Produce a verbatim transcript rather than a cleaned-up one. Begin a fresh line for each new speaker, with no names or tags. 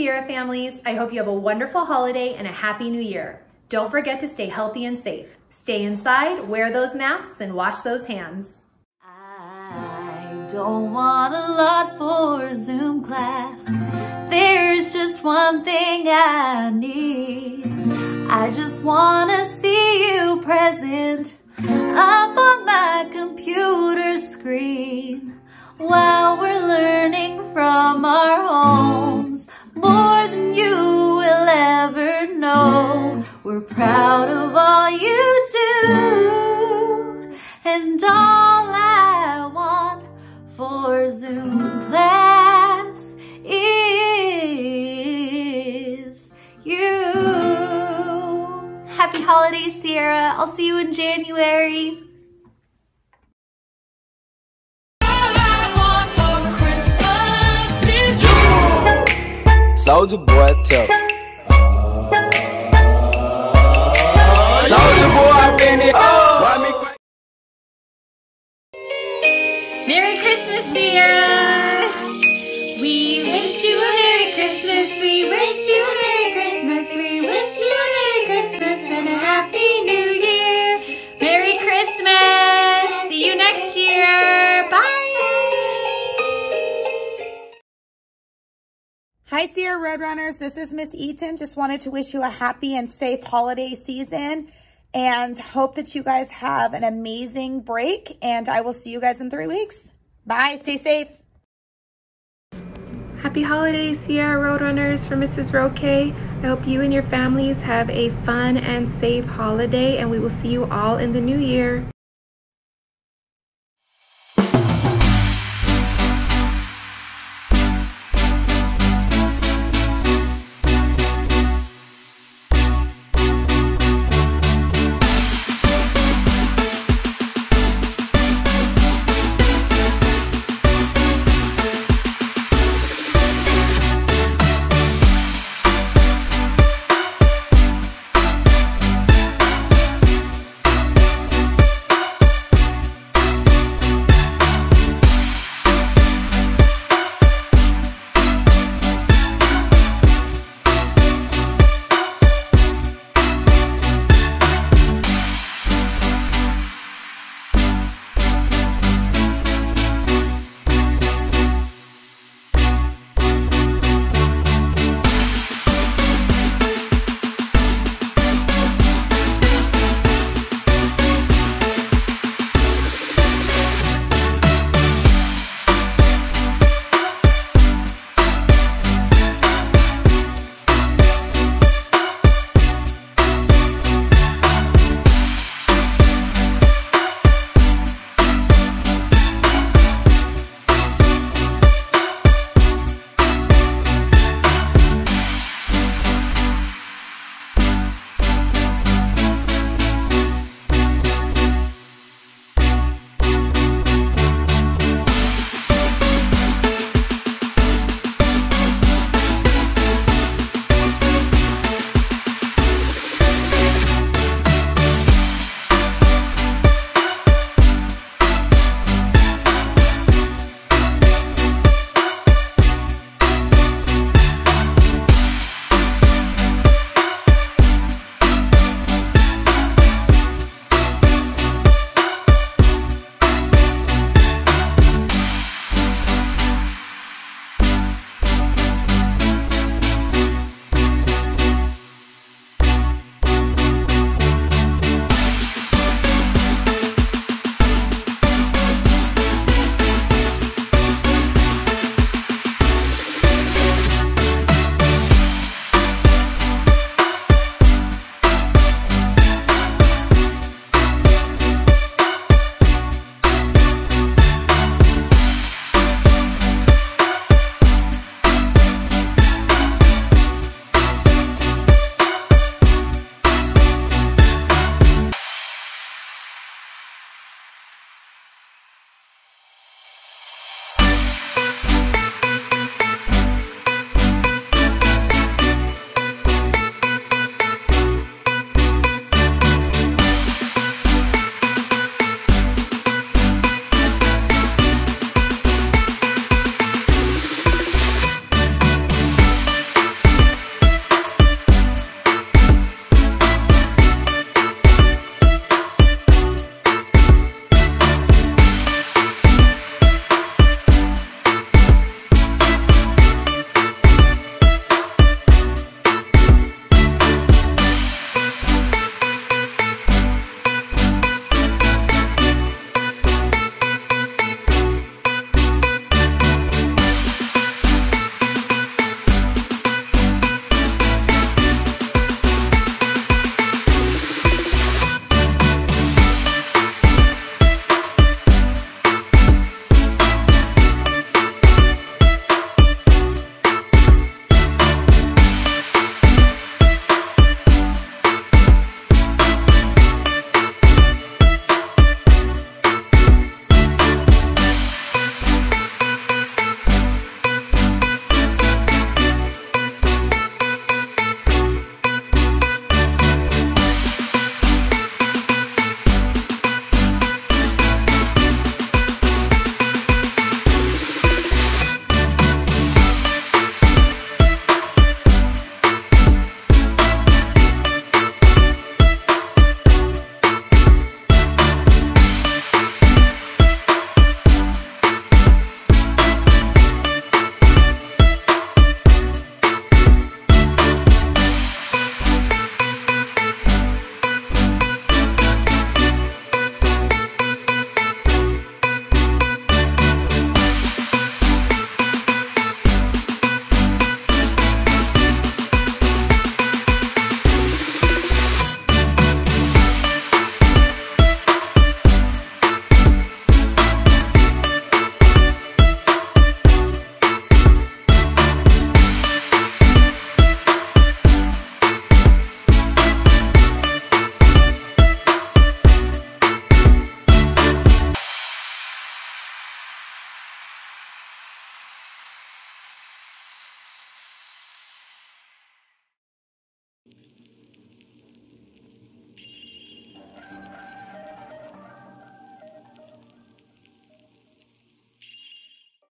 Sierra families. I hope you have a wonderful holiday and a happy new year. Don't forget to stay healthy and safe. Stay inside, wear those masks, and wash those hands.
I don't want a lot for Zoom class. There's just one thing I need. I just want to see you present up on my computer screen while we're learning from our homes. More than you will ever know. We're proud of all you do, and all I want for Zoom class is you. Happy holidays, Sierra. I'll see you in January.
Soldier boy, tell. Soldier boy, I been it.
Merry Christmas, Sierra. We wish you a Merry Christmas. We wish you a Merry Christmas. We wish you a Merry Christmas and a Happy New Year. Merry Christmas. See you next year. Bye.
Hi Sierra Roadrunners, this is Miss Eaton. Just wanted to wish you a happy and safe holiday season and hope that you guys have an amazing break, and I will see you guys in three weeks. Bye, stay safe.
Happy holidays, Sierra Roadrunners, from Missus Roque. I hope you and your families have a fun and safe holiday, and we will see you all in the new year.